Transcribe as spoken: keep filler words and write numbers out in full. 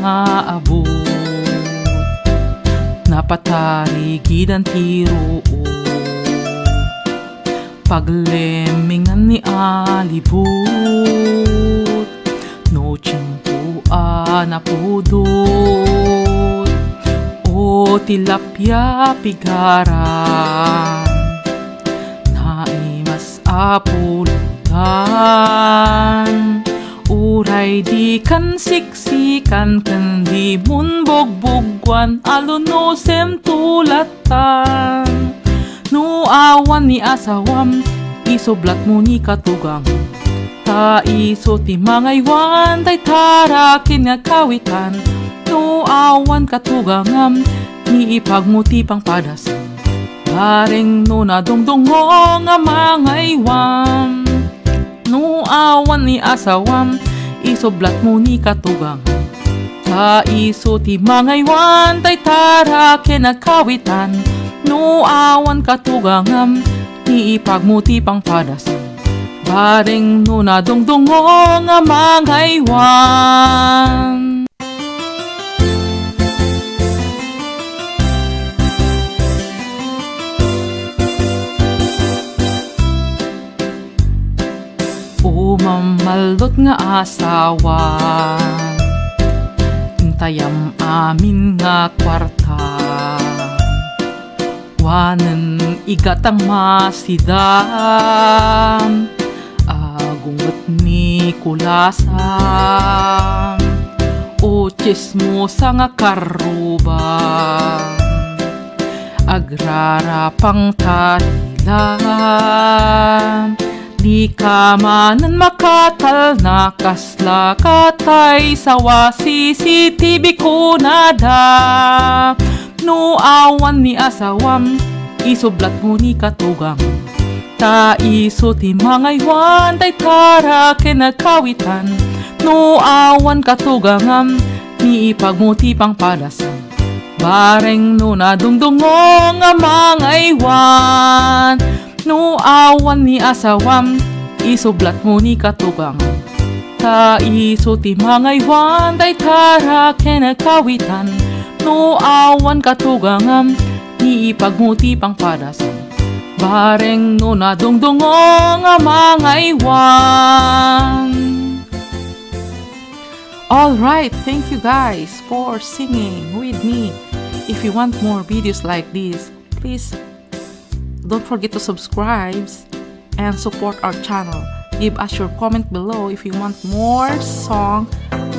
nga abot, napatarigidan tiro paglemingan ni alibut, no tsimpuan na pudot, o tilapia pigaran, naimas apulutan, uray di kan siksikan, kan di mun bogbogwan, alunosem tulatan. No awan ni asawam, isoblat mo ni katugang, ta iso ti mangaywan, tay tarakin nga kawitan. No awan katugangam, ni ipagmuti pang padasan, bareng no nadongdongo nga mangaywan. No awan ni asawam, isoblat mo ni katugang, ta iso ti mangaywan, tay tarakin nga kawitan. No awan katugangam, ni ipagmuti pang padasan, bareng no nadongdongo nga mangaywan. O mamalot nga asawa, intayam amin nga kwarta, wanen igatang masidam, agungot ni kulasam, o chismosa nga karuban, agrara pang tadilam, di ka manan makatal na kasla katay sawa C C T V ko nada. No awan ni asawam, isoblat mo ni katugang, ta iso ti mangaywan, tay taraken nagkawitan. No awan katugangam, ni ipagmuti pang padasan, bareng no nadungdungo nga mangaywan. No awan ni asawam, isoblat mo ni katugang, ta iso ti mangaywan, tay taraken nagkawitan. No awan katugangam, ni ipagmuti pang padasan, bareng no nadungdungo nga mangaywan. Alright, thank you guys for singing with me. If you want more videos like this, please don't forget to subscribe and support our channel. Give us your comment below if you want more song